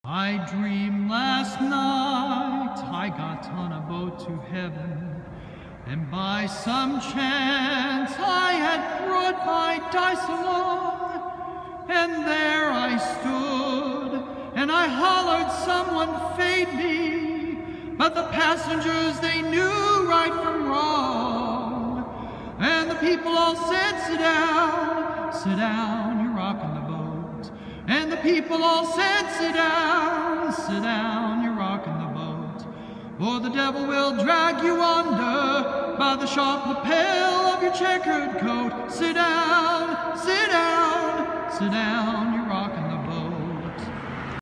I dreamed last night I got on a boat to heaven, and by some chance I had brought my dice along, and there I stood, and I hollered someone fade me, but the passengers, they knew right from wrong, and the people all said, sit down, you're rocking the boat. And the people all said, sit down, you're rocking the boat. Or the devil will drag you under by the sharp lapel of your checkered coat. Sit down,